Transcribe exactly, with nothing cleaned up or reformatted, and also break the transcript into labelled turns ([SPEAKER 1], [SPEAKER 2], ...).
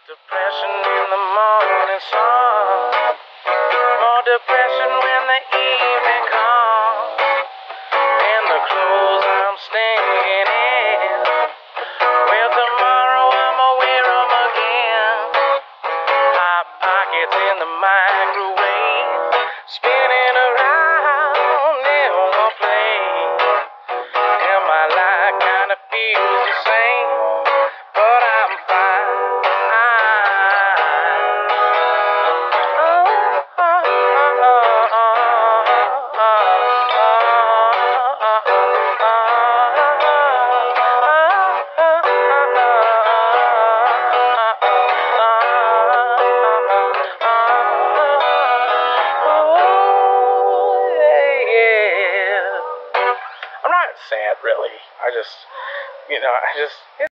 [SPEAKER 1] Depression in the morning sun, more depression when the evening comes, and the clothes I'm staying in, well, tomorrow I'ma wear 'em again. Hot pockets in the microwave, spinning around in one place, and my life kinda feels the same, but I'm fine. I'm not sad, really. I just, you know, I just...